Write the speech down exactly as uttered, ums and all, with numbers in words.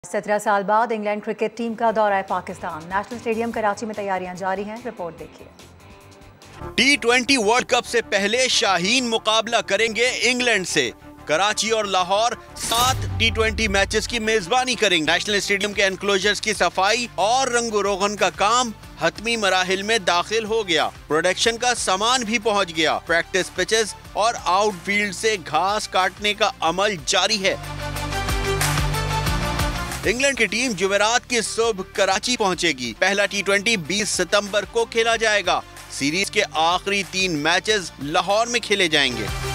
सत्रह साल बाद इंग्लैंड क्रिकेट टीम का दौरा पाकिस्तान। नेशनल स्टेडियम कराची में तैयारियां जारी हैं। रिपोर्ट देखिए। टी ट्वेंटी वर्ल्ड कप से पहले शाहीन मुकाबला करेंगे इंग्लैंड से। कराची और लाहौर सात टी ट्वेंटी मैचेस की मेजबानी करेंगे। नेशनल स्टेडियम के एनक्लोजर्स की सफाई और रंगो रोगन का काम हतमी मराहिल में दाखिल हो गया। प्रोडक्शन का सामान भी पहुंच गया। प्रैक्टिस पिचेस और आउटफील्ड से घास काटने का अमल जारी है। इंग्लैंड की टीम जुमेरात की सुबह कराची पहुंचेगी। पहला टी ट्वेंटी बीस सितंबर को खेला जाएगा। सीरीज के आखिरी तीन मैचेस लाहौर में खेले जाएंगे।